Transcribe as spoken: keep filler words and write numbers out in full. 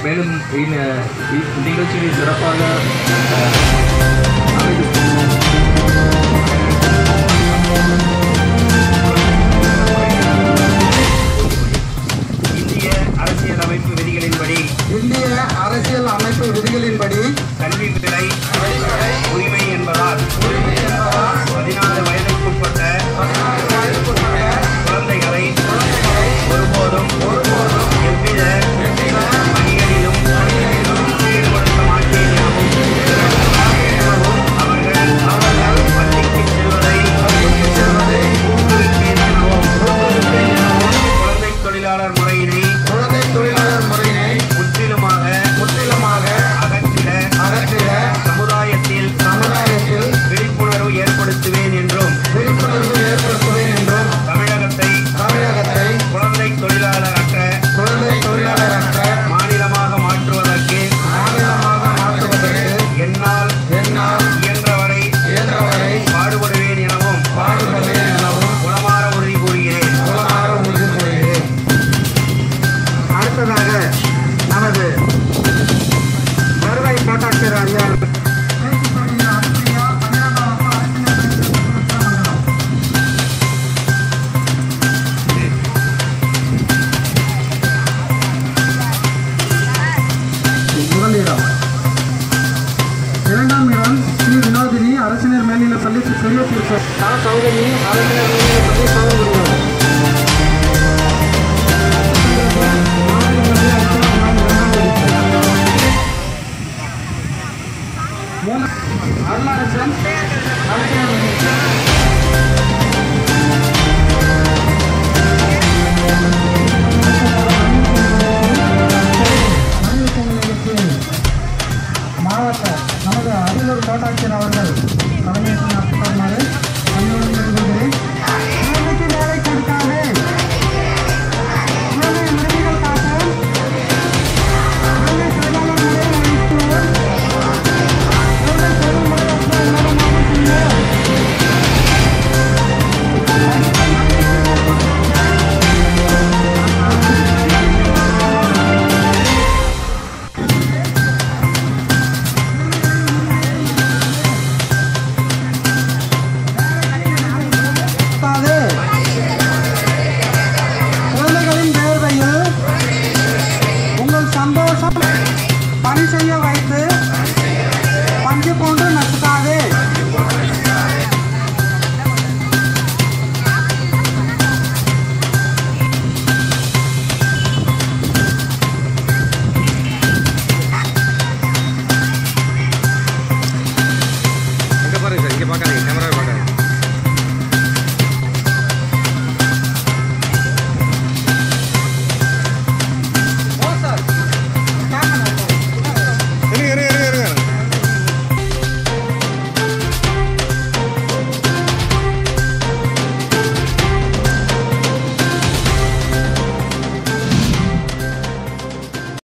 மேலும் நிகழ்ச்சியை சிறப்பாக இந்திய அரசியல் அமைப்பு விதிகளின்படி இந்திய அரசியல் அமைப்பு விதிகளின்படி கல்வி விலை உரிமை என்பதால் பதினாறு வயதுக்குட்பட்ட குழந்தைகளை ஒருபோதும் எவ்வித பணிகளிலும் ஈடுபடுத்த மாட்டேன் எனவும் அவர்கள் அவர்கள் பள்ளிக்கு செல்வதை ஊக்குவிப்பேன் எனவும் குழந்தை தொழிலாளர் முறையினை குழந்தை தொழிலாளர் முறையினை முற்றிலுமாக முற்றிலுமாக அகற்றிட அகற்றிட சமுதாயத்தில் சமுதாயத்தில் விழிப்புணர்வு ஏற்படுத்துவேன் என்றும் விழிப்புணர்வு ஏற்படுத்துவேன் என்றும் தமிழகத்தை தமிழகத்தை குழந்தை தொழிலாளரற்ற குழந்தை தொழிலாளரற்ற மாநிலமாக மாற்றுவதற்கு மாநிலமாக மாற்றுவதற்கு என்னால் என்னால் இயன்றவரை இயன்றவரை பாடுபடுவேன் எனவும் பாடுபடுவேன் எனவும் உளமாற உறுதி கூறுகிறேன். உளமாற உறுதி கூறுகிறேன். அடுத்ததாக நமது வருவாய் கோட்டாட்சியர் ஐயா முதலிடம் இரண்டாம் இடம் ஸ்ரீ வினோதினி அரசினர் மேல்நிலைப் பள்ளி பெரிய திருப்பதி சௌகரி அரசினர்